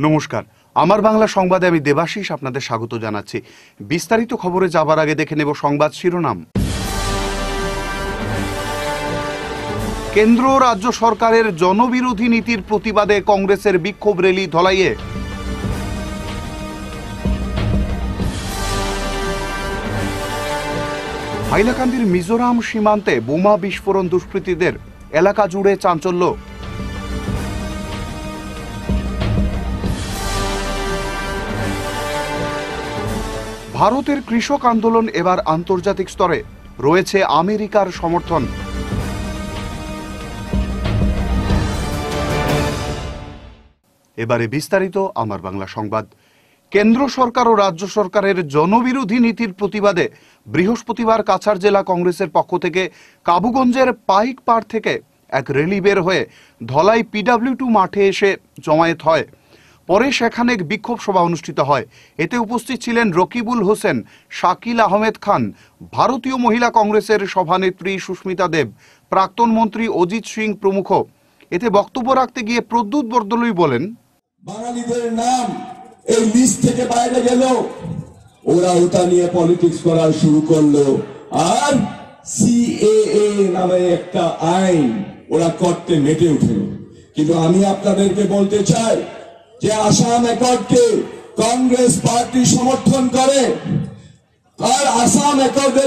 নমস্কার, আমার বাংলা সংবাদে আমি দেবাশিস আপনাদের স্বাগত জানাচ্ছি। বিস্তারিত খবরে যাবার আগে দেখে নেব সংবাদ শিরোনাম। কেন্দ্র রাজ্য সরকারের জনবিরোধী নীতির প্রতিবাদে কংগ্রেসের বিক্ষোভ র্যালি ধলাইয়ে। হাইলাকান্দির মিজোরাম সীমান্তে বোমা বিস্ফোরণ দুষ্কৃতীদের, এলাকা জুড়ে চাঞ্চল্য। ভারতের কৃষক আন্দোলন এবার আন্তর্জাতিক স্তরে, রয়েছে আমেরিকার সমর্থন। এবারে বিস্তারিত আমার বাংলা সংবাদ। কেন্দ্র সরকার ও রাজ্য সরকারের জনবিরোধী নীতির প্রতিবাদে বৃহস্পতিবার কাছাড় জেলা কংগ্রেসের পক্ষ থেকে কাবুগঞ্জের পাইক পাড় থেকে এক র্যালি বের হয়ে ধলাই PW2 মাঠে এসে জমায়েত হয়। পরে সেখানে বিক্ষোভ সভা অনুষ্ঠিত হয়। এতে উপস্থিত ছিলেন রকিবুল হোসেন, শাকিল আহমেদ খান, ভারতীয় মহিলা কংগ্রেসের সভানেত্রী সুস্মিতা দেব, প্রাক্তন মন্ত্রী অজিত সিং প্রমুখ। এতে বক্তব্য রাখতে গিয়ে প্রদ্যুৎ বরদলুই বলেন, বাঙালিদের নাম এই লিস্ট থেকে বাইরে গেল, ওরা ওটা নিয়ে পলিটিক্স করা শুরু করলো, আর CAA নামে একটা আইন ওরা করতে মেতে উঠল। কিন্তু আমি আপনাদেরকে বলতে চাই যে আসাম অ্যাকর্ডকে কংগ্রেস পার্টি সমর্থন করে, আর আসাম অ্যাকর্ডের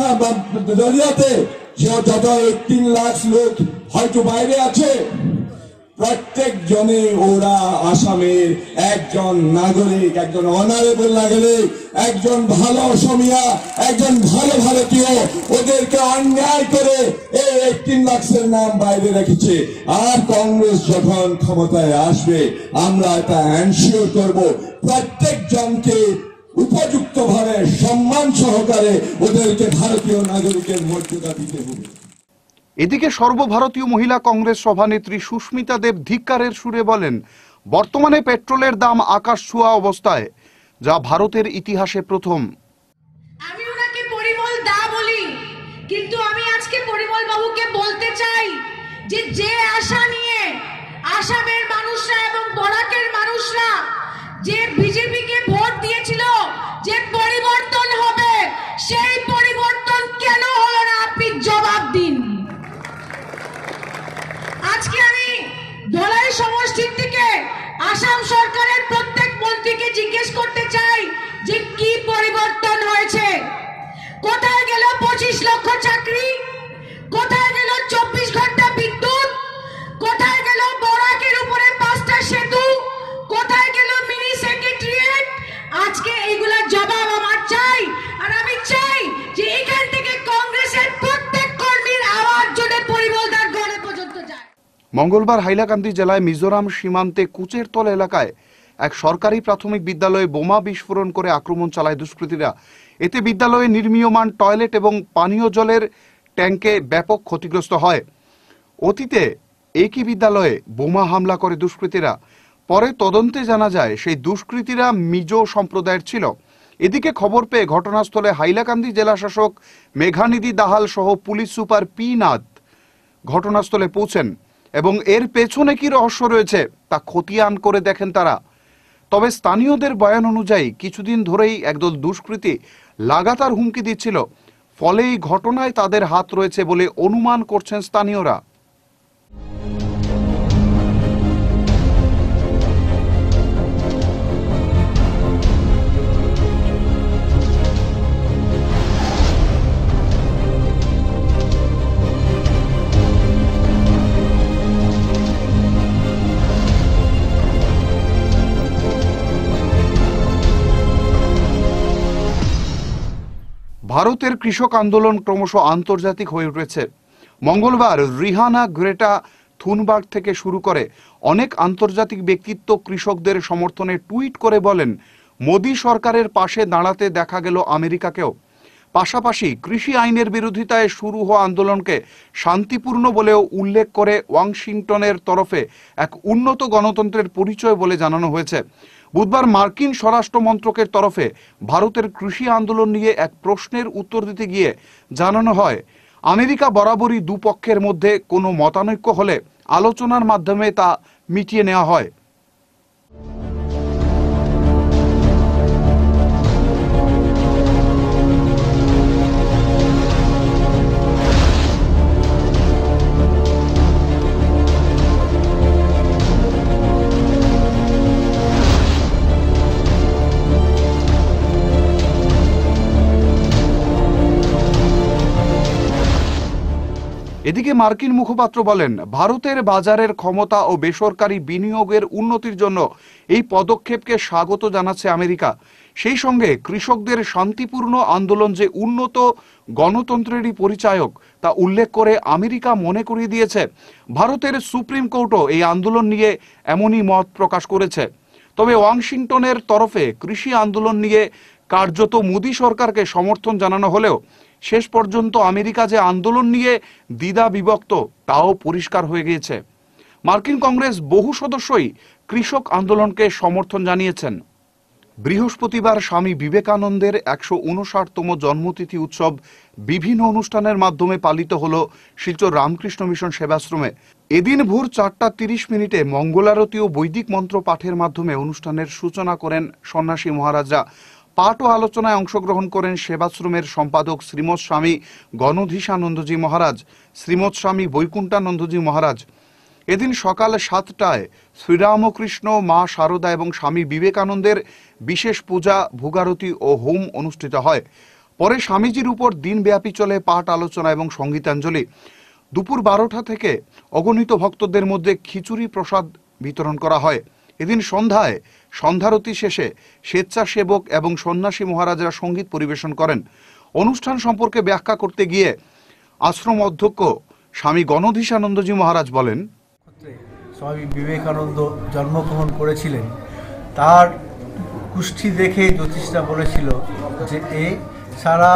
জরিয়াতে যে যত 18 লাখ লোক হয়তো বাইরে আছে, প্রত্যেক জনে ওরা আসামের একজন নাগরিক, একজন অনারেবল নাগরিক, একজন ভালো অসমিয়া, একজন ভালো ভারতীয়, ওদেরকে অন্যায় করে এই 18 লাখের নাম বাইরে রেখেছে। আর কংগ্রেস যখন ক্ষমতায় আসবে, আমরা এটা এনশিওর করব প্রত্যেক জনকে উপযুক্ত ভাবে সম্মান সহকারে ওদেরকে ভারতীয় নাগরিকের মর্যাদা দিতে হবে। এদিকে সর্বভারতীয় মহিলা কংগ্রেস সভানেত্রী সুস্মিতা দেব ধিক্কারের সুরে বলেন, বর্তমানে পেট্রোলের দাম আকাশ ছোঁয়া অবস্থায়, যা ভারতের ইতিহাসে প্রথম। আমি ওনাকে পরিমল দা বলি, কিন্তু আমি আজকে পরিমল বাবুকে বলতে চাই যে আশা নিয়ে আসামের মানুষরা এবং বরাকের মানুষরা যে বিজেপিকে ভোট দিয়েছিল যে পরিবর্তন হবে, সেই পরিবর্তন কেন হলো না আপনি জবাব দিন। আজকে আমি ধলাই সমষ্টি থেকে আসাম সরকারের প্রত্যেক মন্ত্রীকে জিজ্ঞেস করতে চাই যে কি পরিবর্তন হয়েছে। কোথায় গেল 25 লক্ষ চাকরি? কোথায় গেল 24 ঘন্টা বিদ্যুৎ? কোথায় গেল বরাকের উপরে 5টা সেতু? কোথায় গেল মিনি সেক্রেটারিয়েট? আজকে এইগুলা জবাব আমার চাই। আর আমি চাই যে এখান থেকে কংগ্রেসের প্রত্যেক কর্মীর আওয়াজ জন্য পরিবর্তন গড়ে পর্যন্ত যায়। মঙ্গলবার হাইলাকান্দি জেলায় মিজোরাম সীমান্তে কুচেরতল এলাকায় এক সরকারি প্রাথমিক বিদ্যালয়ে বোমা বিস্ফোরণ করে আক্রমণ চালায় দুষ্কৃতীরা। এতে বিদ্যালয়ে নির্মীয়মান টয়লেট এবং পানীয় জলের ট্যাঙ্কে ব্যাপক ক্ষতিগ্রস্ত হয়। অতীতে একই বিদ্যালয়ে বোমা হামলা করে দুষ্কৃতীরা। পরে তদন্তে জানা যায় সেই দুষ্কৃতীরা মিজো সম্প্রদায়ের ছিল। এদিকে খবর পেয়ে ঘটনাস্থলে হাইলাকান্দি জেলা শাসক মেঘানিধি দাহাল সহ পুলিশ সুপার পি নাথ ঘটনাস্থলে পৌঁছেন এবং এর পেছনে কি রহস্য রয়েছে তা খতিয়ান করে দেখেন তারা। তবে স্থানীয়দের বয়ান অনুযায়ী কিছুদিন ধরেই একদল দুষ্কৃতী লাগাতার হুমকি দিচ্ছিল, ফলে এই ঘটনায় তাদের হাত রয়েছে বলে অনুমান করছেন স্থানীয়রা। ভারতের কৃষক আন্দোলন ক্রমশ আন্তর্জাতিক হয়ে উঠেছে। মঙ্গলবার রিহানা, গ্রেটা থুনবার্গ থেকে শুরু করে অনেক আন্তর্জাতিক ব্যক্তিত্ব কৃষকদের সমর্থনে টুইট করে বলেন, মোদী সরকারের পাশে দাঁড়াতে দেখা গেল আমেরিকাকেও। পাশাপাশি কৃষি আইনের বিরোধিতায় শুরু হওয়া আন্দোলনকে শান্তিপূর্ণ বলেও উল্লেখ করে ওয়াশিংটনের তরফে এক উন্নত গণতন্ত্রের পরিচয় বলে জানানো হয়েছে। বুধবার মার্কিন স্বরাষ্ট্র মন্ত্রকের তরফে ভারতের কৃষি আন্দোলন নিয়ে এক প্রশ্নের উত্তর দিতে গিয়ে জানানো হয়, আমেরিকা বরাবরই দুপক্ষের মধ্যে কোনো মতানৈক্য হলে আলোচনার মাধ্যমে তা মিটিয়ে নেওয়া হয়। এদিকে মার্কিন মুখপাত্র বলেন, ভারতের বাজারের ক্ষমতা ও বেসরকারি বিনিয়োগের উন্নতির জন্য এই পদক্ষেপকে স্বাগত জানাচ্ছে আমেরিকা। সেই সঙ্গে কৃষকদের শান্তিপূর্ণ আন্দোলন যে উন্নত গণতন্ত্রেরই পরিচায়ক তা উল্লেখ করে আমেরিকা মনে করিয়ে দিয়েছে ভারতের সুপ্রিম কোর্টও এই আন্দোলন নিয়ে এমনই মত প্রকাশ করেছে। তবে ওয়াশিংটনের তরফে কৃষি আন্দোলন নিয়ে কার্যত মোদী সরকারকে সমর্থন জানানো হলেও শেষ পর্যন্ত আমেরিকা যে আন্দোলন নিয়ে দ্বিধা বিভক্ত তাও পরিষ্কার হয়ে গিয়েছে। মার্কিন কংগ্রেস বহু সদস্যই কৃষক আন্দোলনকে সমর্থন জানিয়েছেন। বৃহস্পতিবার স্বামী বিবেকানন্দের ১৫৯তম জন্মতিথি উৎসব বিভিন্ন অনুষ্ঠানের মাধ্যমে পালিত হল শিলচর রামকৃষ্ণ মিশন সেবাশ্রমে। এদিন ভোর ৪:৩০ মঙ্গলারতি ও বৈদিক মন্ত্র পাঠের মাধ্যমে অনুষ্ঠানের সূচনা করেন সন্ন্যাসী মহারাজরা। পাঠ ও আলোচনায় অংশগ্রহণ করেন সেবাশ্রমের সম্পাদক শ্রীমৎ স্বামী গণধীশানন্দজি মহারাজ, শ্রীমৎ স্বামী বৈকুণ্ঠানন্দজি মহারাজ। এদিন সকাল ৭টায় শ্রীরামকৃষ্ণ, মা শারদা এবং স্বামী বিবেকানন্দের বিশেষ পূজা, ভোগারতি ও হোম অনুষ্ঠিত হয়। পরে স্বামীজির উপর দিনব্যাপী চলে পাঠ, আলোচনা এবং সঙ্গীতাঞ্জলি। দুপুর ১২টা থেকে অগণিত ভক্তদের মধ্যে খিচুড়ি প্রসাদ বিতরণ করা হয়। এদিন সন্ধ্যায় সন্ধ্যারতি শেষে স্বেচ্ছাসেবক এবং সন্ন্যাসী মহারাজরা সঙ্গীত পরিবেশন করেন। অনুষ্ঠান সম্পর্কে ব্যাখ্যা করতে গিয়ে আশ্রম অধ্যক্ষ স্বামী গণধীশানন্দজি মহারাজ বলেন, স্বামী বিবেকানন্দ জন্মগ্রহণ করেছিলেন, তার কুষ্ঠি দেখে জ্যোতিষরা বলেছিল যে এ সারা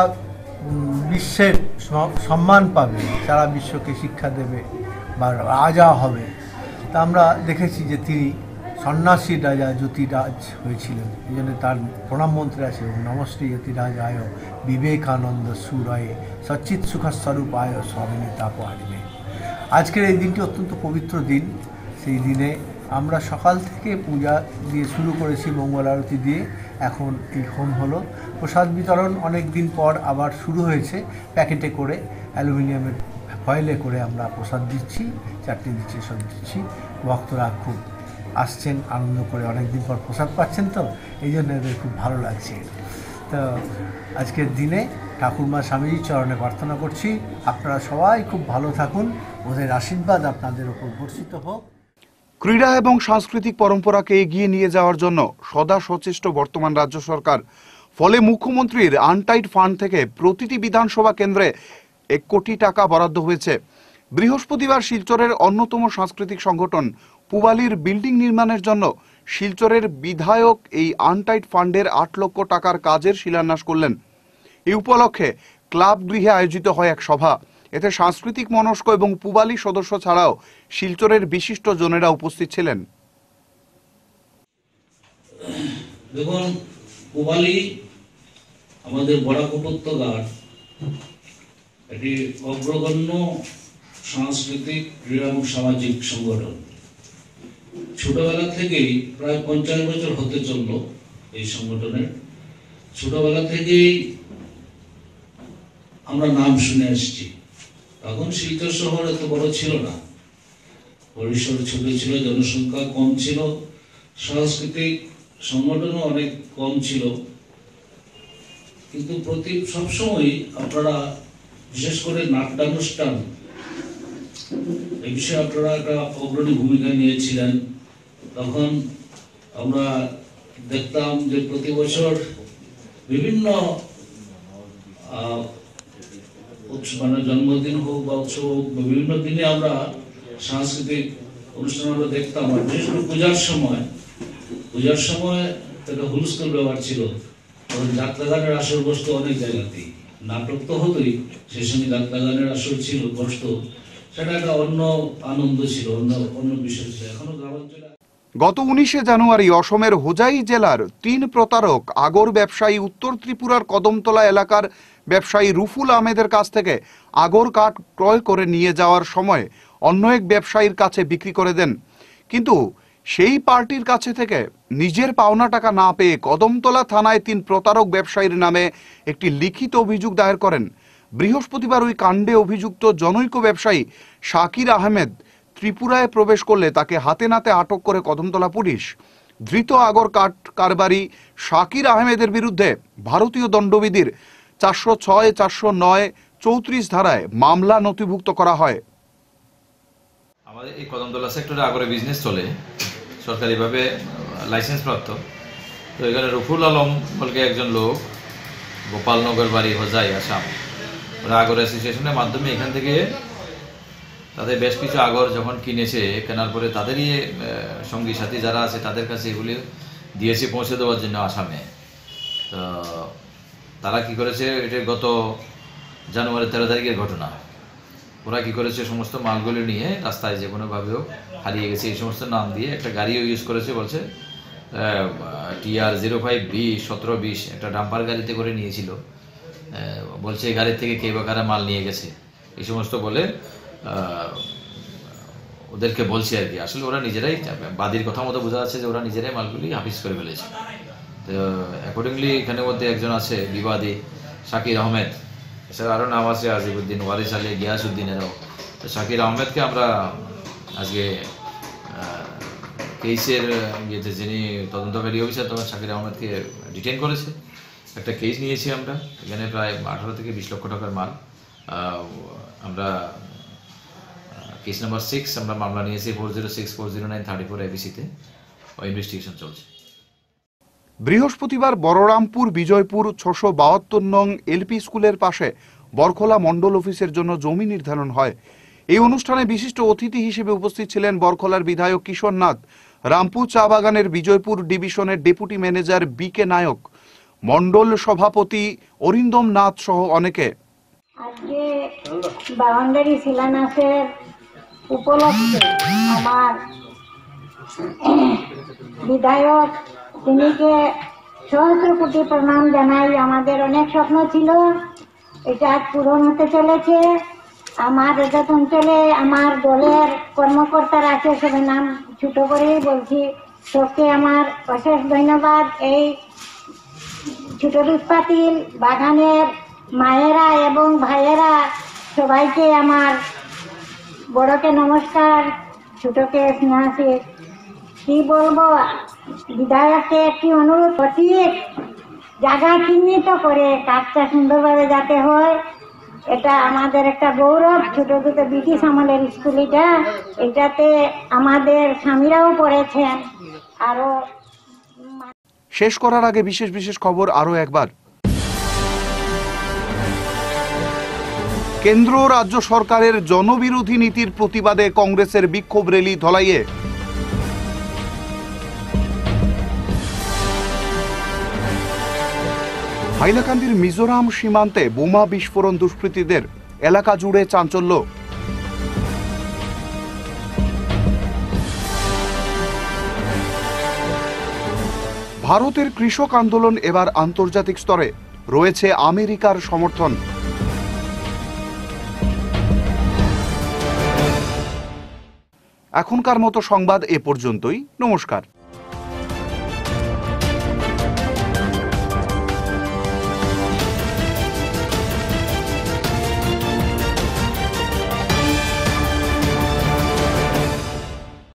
বিশ্বের সম্মান পাবে, সারা বিশ্বকে শিক্ষা দেবে বা রাজা হবে। তা আমরা দেখেছি যে তিনি সন্ন্যাসী রাজা জ্যোতিরাজ হয়েছিলেন। এই জন্য তার প্রণাম মন্ত্রে আছে, নমস্তে জ্যোতিরাজায় বিবেকানন্দ সুরায়ে সচ্চিৎ সুখস্বরূপায় স্বামিনী তাপহারিণে। আজকের এই দিনটি অত্যন্ত পবিত্র দিন। সেই দিনে আমরা সকাল থেকে পূজা দিয়ে শুরু করেছি, মঙ্গল আরতি দিয়ে। এখন এই হোম হলো। প্রসাদ বিতরণ অনেক দিন পর আবার শুরু হয়েছে। প্যাকেটে করে, অ্যালুমিনিয়ামের ফয়েলে করে আমরা প্রসাদ দিচ্ছি, চাটনি দিচ্ছি, সব দিচ্ছি। ভক্তরা খুব আসছেন, আনন্দ করে অনেকদিন পর প্রসাদ পাচ্ছেন, তো এই জন্য এদের খুব ভালো লাগছে। তো আজকের দিনে ঠাকুরমা স্বামীজির চরণে প্রার্থনা করছি আপনারা সবাই খুব ভালো থাকুন, ওদের আশীর্বাদ আপনাদের ওপর বর্ষিত হোক। ক্রীড়া এবং সাংস্কৃতিক পরম্পরাকে এগিয়ে নিয়ে যাওয়ার জন্য সদা সচেষ্ট বর্তমান রাজ্য সরকার। ফলে মুখ্যমন্ত্রীর আনটাইড ফান্ড থেকে প্রতিটি বিধানসভা কেন্দ্রে ১ কোটি টাকা বরাদ্দ হয়েছে। বৃহস্পতিবার শিলচরের অন্যতম সাংস্কৃতিক সংগঠন পুবালির বিল্ডিং নির্মাণের জন্য শিলচরের বিধায়ক এই আনটাইড ফান্ডের ৮ লক্ষ টাকার কাজের শিলান্যাস করলেন। এই উপলক্ষে ক্লাব গৃহে আয়োজিত হয় এক সভা। এতে সাংস্কৃতিক মনস্ক এবং পুবালি সদস্য ছাড়াও শিলচরের বিশিষ্ট জনেরা উপস্থিত ছিলেন। দেখুন, পুবালি আমাদের বরাক উপত্যকার একটি অগ্রগণ্য সাংস্কৃতিক, ক্রীড়া এবং সামাজিক সংগঠন। ছোটবেলা থেকেই প্রায় ৫০ বছর হতে চলল এই সংগঠনের। ছোটবেলা থেকেই আমরা নাম শুনে আসছি। তখন শিলচর শহর এত বড় ছিল না, পরিসর ছোট ছিল, জনসংখ্যা কম ছিল, সাংস্কৃতিক সংগঠনও অনেক কম ছিল। কিন্তু সবসময় আপনারা, বিশেষ করে নাট্যানুষ্ঠান, এই বিষয়ে আপনারা একটা অগ্রণী ভূমিকা নিয়েছিলেন। তখন আমরা দেখতাম যে প্রতি বছর বিভিন্ন মানে জন্মদিন হোক বা উৎসব হোক, বিভিন্ন দিনে আমরা সাংস্কৃতিক অনুষ্ঠান আমরা দেখতাম। আর বিশেষ করে পূজার সময় একটা হুলস্থুল ব্যাপার ছিল। যাত্রা গানের আসর বসতো অনেক জায়গাতেই, নাটক তো হতোই, সেই সঙ্গে যাত্রা গানের আসর ছিল, বসতো। সেটা একটা অন্য আনন্দ ছিল, অন্য বিষয় ছিল। এখনো গ্রামাঞ্চলে। গত ১৯শে জানুয়ারি অসমের হোজাই জেলার ৩ প্রতারক আগর ব্যবসায়ী উত্তর ত্রিপুরার কদমতলা এলাকার ব্যবসায়ী রুফুল আহমেদের কাছ থেকে আগর কাঠ ক্রয় করে নিয়ে যাওয়ার সময় অন্য এক ব্যবসায়ীর কাছে বিক্রি করে দেন। কিন্তু সেই পার্টির কাছে থেকে নিজের পাওনা টাকা না পেয়ে কদমতলা থানায় ৩ প্রতারক ব্যবসায়ীর নামে একটি লিখিত অভিযোগ দায়ের করেন। বৃহস্পতিবার ওই কাণ্ডে অভিযুক্ত জনৈক ব্যবসায়ী শাকির আহমেদ ত্রিপুরায় প্রবেশ করলে তাকে হাতে নাতে আটক করে কদমতলা পুলিশ। ধৃত আগর কাঠ কারবারি শাকির আহমেদের বিরুদ্ধে ভারতীয় দণ্ডবিধির ৪০৬, ৪০৯, 34 ধারায় মামলা নথিভুক্ত করা হয়। আমাদের এই কদমতলা সেক্টরে আগরে বিজনেস চলে, সরকারিভাবে লাইসেন্স প্রাপ্ত। তো এখানে রফুল আলম বলকে একজন লোক, গোপালনগর বাড়ি, হোজাই, আসাম। ওরা আগর অ্যাসোসিয়েশনের মাধ্যমে এখান থেকে তাদের বেশ কিছু আগর যখন কিনেছে, কেনার পরে তাদেরই সঙ্গী সাথী যারা আছে তাদের কাছে এগুলি দিয়েছে পৌঁছে দেওয়ার জন্য আসামে। তো তারা কি করেছে, এটা গত জানুয়ারি 13 তারিখের ঘটনা। ওরা কি করেছে, সমস্ত মালগুলি নিয়ে রাস্তায় যে কোনোভাবেও হারিয়ে গেছে, এই সমস্ত নাম দিয়ে একটা গাড়িও ইউজ করেছে, বলছে TR 05B 1720 একটা ডাম্পার গাড়িতে করে নিয়েছিল। বলছে এই গাড়ির থেকে কে বা কারা মাল নিয়ে গেছে, এই সমস্ত বলে ওদেরকে বলছে আর কি। আসলে ওরা নিজেরাই, বাদীর কথা মতো বোঝা যাচ্ছে যে ওরা নিজেরাই মালগুলি হাফিজ করে ফেলেছে। তো অ্যাকর্ডিংলি এখানের মধ্যে একজন আছে বিবাদী, শাকির আহমেদ, এছাড়া আরও নাম আছে আজিবুদ্দিন, ওয়ারিস আলী, গিয়াসউদ্দিনেরও। তো শাকির আহমেদকে আমরা আজকে কেসের ইয়েতে, যিনি তদন্তকারী অফিসার, তখন শাকির আহমেদকে ডিটেইন করেছে। একটা কেস নিয়েছি আমরা, এখানে প্রায় 18 থেকে 20 লক্ষ টাকার মাল। আমরা কেস নাম্বার 6 আমরা মামলা নিয়েছি 406-409-34 ABCতে। ইনভেস্টিগেশন চলছে। বৃহস্পতিবার বড়রামপুর বিজয়পুর 672 নং LP স্কুলের পাশে বরখোলা মন্ডল অফিসের জন্য জমি নির্ধারণ হয়। এই অনুষ্ঠানে বিশিষ্ট অতিথি হিসেবে উপস্থিত ছিলেন বরখোলার বিধায়ক কিশোর নাথ, রামপুর চা বাগানের Bijoypur division deputy manager BK Nayak, মন্ডল সভাপতি অরিন্দম নাথ সহ অনেকে। আজকে বাউন্ডারি শিলান্যাসের উপলক্ষে আমার বিধায়ক তিনিকে সহস্র কোটি প্রণাম জানাই। আমাদের অনেক স্বপ্ন ছিল, এটা আজ পূরণ হতে চলেছে। আমার এজাত অঞ্চলে আমার দলের কর্মকর্তারা আছে, সবার নাম ছোট করেই বলছি। সবকে আমার অশেষ ধন্যবাদ। এই ছোট দুধপাতিল বাগানের মায়েরা এবং ভাইয়েরা সবাইকে আমার বড়কে নমস্কার, ছোটকে স্নেহাশীষ। কি বলবো, বিধায়ককে একটি অনুরোধ, সঠিক জায়গা চিহ্নিত করে কাজটা সুন্দরভাবে যাতে হয়, এটা আমাদের একটা গৌরব। ছোট দুটো ব্রিটিশ আমলের স্কুল এটাতে আমাদের স্বামীরাও পড়েছেন। আরো শেষ করার আগে বিশেষ বিশেষ খবর আরো একবার। কেন্দ্র রাজ্য সরকারের জনবিরোধী নীতির প্রতিবাদে কংগ্রেসের বিক্ষোভ র্যালি ধলাইয়ে। হাইলাকান্দির মিজোরাম সীমান্তে বোমা বিস্ফোরণ দুষ্কৃতীদের, এলাকা জুড়ে চাঞ্চল্য। ভারতের কৃষক আন্দোলন এবার আন্তর্জাতিক স্তরে, রয়েছে আমেরিকার সমর্থন। এখনকার মতো সংবাদ এ পর্যন্তই। নমস্কার।